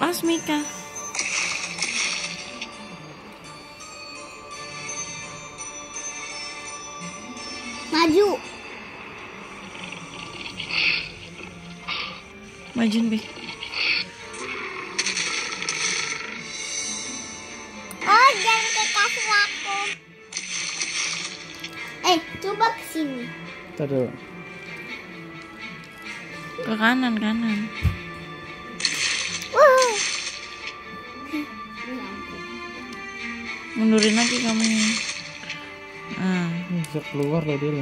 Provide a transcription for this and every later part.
Awas Mika. Maju. Majuin Be. Oh, jangan ke kasur aku. Coba ke sini. Terus. Ke kanan. Wow. Mundurin lagi kamu. Bisa keluar loh dia loh.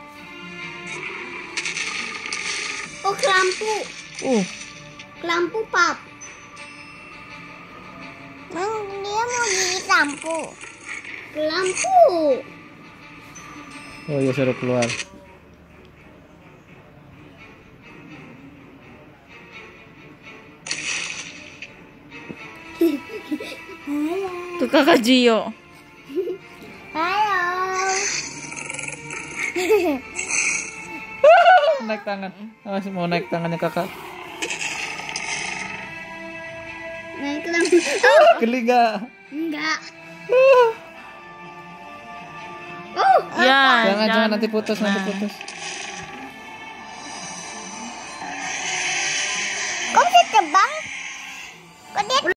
Oh, ke lampu. Ke lampu, Pap. Dia mau gigit lampu. Ke lampu. Oh ya suruh keluar. Tuh kakak Gio. Halo. Naik tangan. Masih mau naik tangannya kakak. Naik ke lampu. Geli gak? Enggak. Ya, Jangan nanti putus.